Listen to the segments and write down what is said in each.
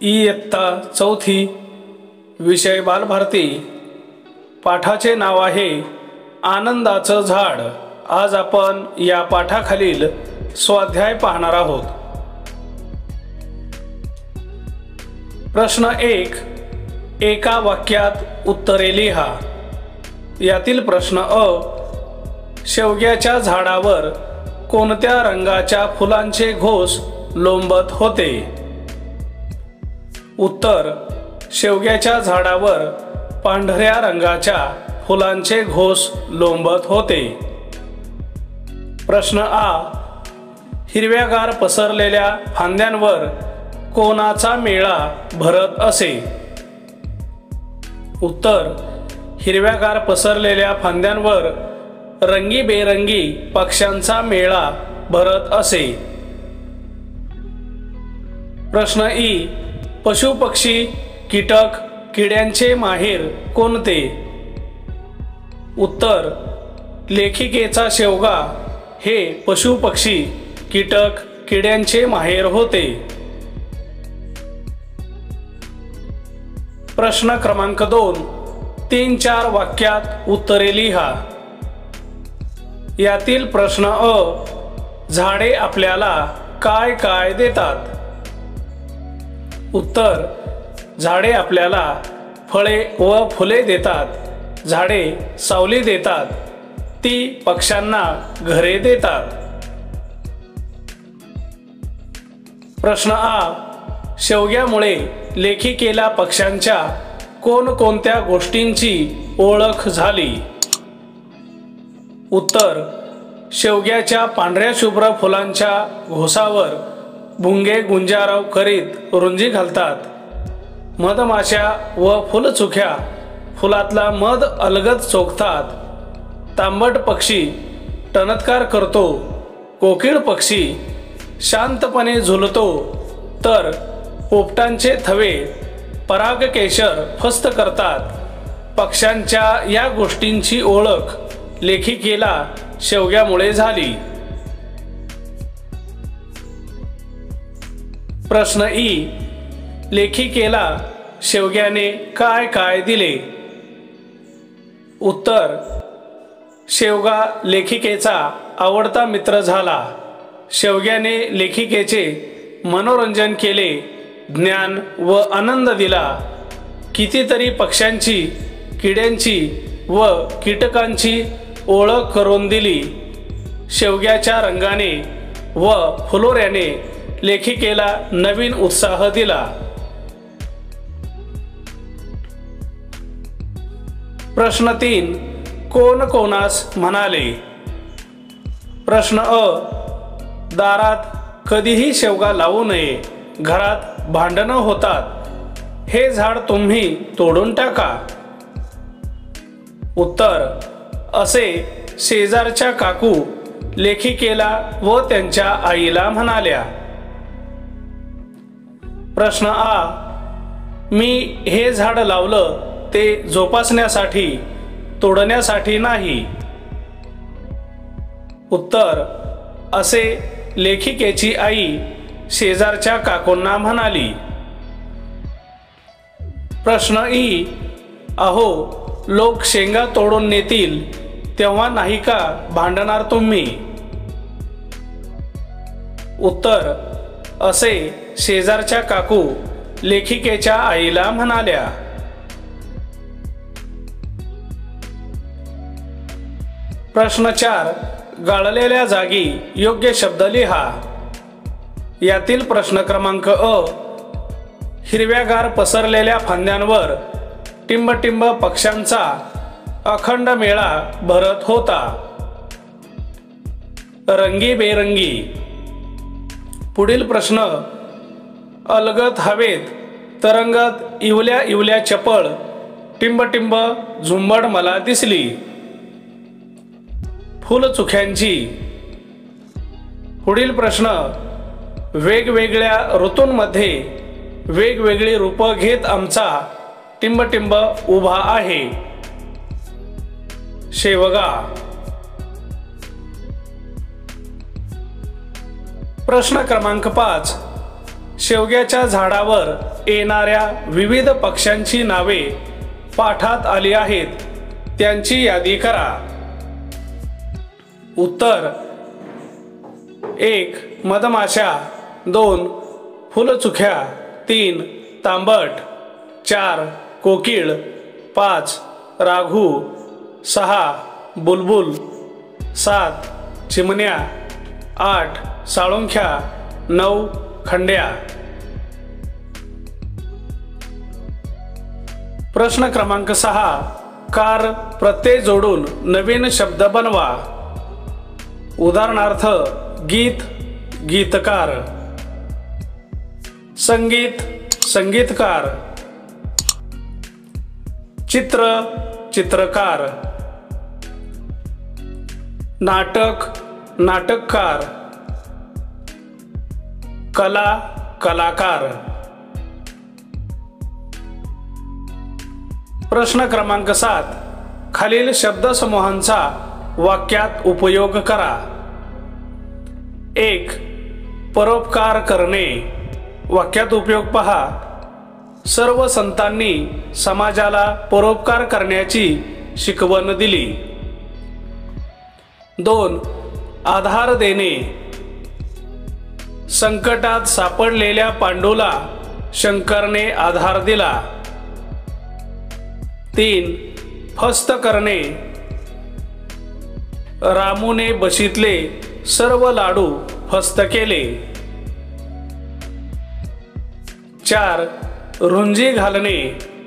इयत्ता चौथी, विषय बालभारती. पाठाचे नाव आहे आनंदाचं झाड. आज आपण या पाठाखालील स्वाध्याय पाहणार आहोत. प्रश्न 1, एका वाक्यात उत्तरे लिहा. यातील प्रश्न अ, शेवग्याच्या झाडावर कोणत्या रंगाच्या फुलांचे घोस लोंबत होते? उत्तर, शेवग्याच्या झाडावर पांढऱ्या रंगाच्या फुलांचे घोस लोंबत होते. प्रश्न आ, हिरव्यागार पसरलेल्या फांद्यांवर कोणाचा मेळा भरत असे? उत्तर, हिरव्यागार पसरलेल्या फांद्यांवर रंगीबेरंगी पक्ष्यांचा मेळा भरत असे. प्रश्न ई, पशुपक्षी कीटक किड्यांचे माहेर कोणते? उत्तर, लेखिकेचा शेवगा हे पशुपक्षी कीटक किड्यांचे माहेर होते. प्रश्न क्रमांक 2, 3-4 वाक्यात उत्तरे लिहा. यातील प्रश्न अ, झाडे आपल्याला काय काय देतात? उत्तर, झाडे आपल्याला फळे व फुले देतात. झाडे सावली देतात. ती पक्ष्यांना घरे देतात. प्रश्न आ, शेवग्यामुळे लेखिकेला पक्ष्यांच्या कोणकोणत्या गोष्टींची ओळख झाली? उत्तर, शेवग्याच्या पांढऱ्या शुभ्र फुलांच्या घोसावर भुंगे गुंजारव करीत रुंजी घालतात. मधमाशा व फुलचुख्या फुलातला मध अलगद चोखतात. तांबट पक्षी टणत्कार करतो. कोकिळ पक्षी शांतपणे झुलतो. तर पोपटांचे थवे परागकेशर फस्त करतात. पक्ष्यांच्या या गोष्टींची ओळख लेखिकेला शेवग्यामुळे झाली. प्रश्न ई, लेखिकेला शेवग्याने काय काय दिले? उत्तर, शेवगा लेखिकेचा आवडता मित्र झाला. शेवग्याने लेखिकेचे मनोरंजन केले, ज्ञान व आनंद दिला. कितीतरी पक्ष्यांची, किड्यांची व कीटकांची ओळख करून दिली. शेवग्याच्या रंगाने व फुलोऱ्याने लेखिकेला नवीन उत्साह दिला. प्रश्न 3, कोण कोणास म्हणाले? प्रश्न अ, दारात कधीही शेवगा लावू नये. घरात भांडणं होतात. हे झाड तुम्ही तोडून टाका. उत्तर, असे शेजारच्या काकू लेखिकेला व त्यांच्या आईला म्हणाल्या. प्रश्न आ, मी हे झाड लावलं ते जोपासण्यासाठी, तोडण्यासाठी नाही. उत्तर, असे लेखिकेची आई शेजारच्या काकूंना म्हणाली. प्रश्न ई, अहो लोक शेंगा तोडून नेतील तेव्हा नाही का भांडणार तुम्ही? उत्तर, असे शेजारच्या काकू लेखिकेच्या आईला म्हणाल्या. प्रश्न 4, गाळलेल्या जागी योग्य शब्द लिहा. यातील प्रश्न क्रमांक अ, हिरव्यागार पसरलेल्या फांद्यांवर टिंबटिंब पक्ष्यांचा अखंड मेळा भरत होता. रंगीबेरंगी. पुढील प्रश्न, अलगद हवेत तरंगत इवल्या इवल्या चपळ टिंबटिंब झुंबड मला दिसली. फुलचुख्यांची. पुढील प्रश्न, वेगवेगळ्या ऋतूंमध्ये वेगवेगळी रूपं घेत आमचा टिंबटिंब उभा आहे. शेवगा. प्रश्न क्रमांक 5, शेवग्याच्या झाडावर येणाऱ्या विविध पक्ष्यांची नावे पाठात आली आहेत त्यांची यादी करा. उत्तर: 1. मधमाशा, 2. फुलचुक्या, 3. तांबट, 4. कोकिळ, 5. राघू, 6. बुलबुल, 7. चिमण्या, 8. साळुंख्या, 9. खंड्या. प्रश्न क्रमांक 6. कार प्रत्यय जोडून नवीन शब्द बनवा. उदाहरणार्थ गीत, गीतकार, संगीत, संगीतकार, चित्र, चित्रकार, नाटक, नाटककार, कला, कलाकार. प्रश्न क्रमांक 7. खालील शब्दसमूहांचा वाक्यात उपयोग करा. 1. परोपकार करणे. वाक्यात उपयोग पहा. सर्व संतांनी समाजाला परोपकार करण्याची शिकवण दिली. 2. आधार देणे. संकटात सापडलेल्या पांडूला शंकरने आधार दिला. 3. फस्त करणे. रामूने बशीतले सर्व लाडू फस्त केले. 4. रुंजी घालणे.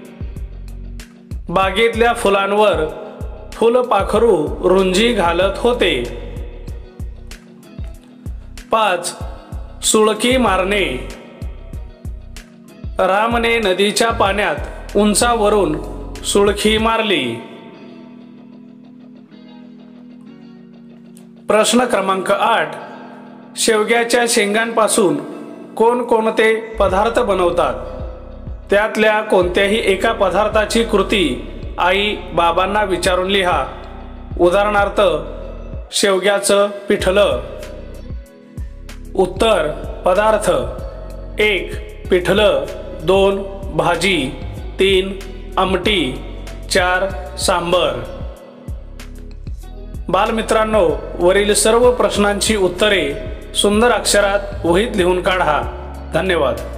बागेतल्या फुलांवर फुलपाखरू रुंजी घालत होते. 5. सुळकी मारणे. रामने नदीच्या पाण्यात उंचावरून सुळकी मारली. प्रश्न क्रमांक 8. शेवग्याच्या शेंगांपासून कोणकोणते पदार्थ बनवतात? त्यातल्या कोणत्याही एका पदार्थाची कृती आई बाबांना विचारून लिहा. उदाहरणार्थ शेवग्याचं पिठलं. उत्तर: पदार्थ. 1. पिठलं, 2. भाजी, 3. आमटी, 4. सांबर. बालमित्रांनो, वरील सर्व प्रश्नांची उत्तरे सुंदर अक्षरात वहीत लिहून काढा. धन्यवाद.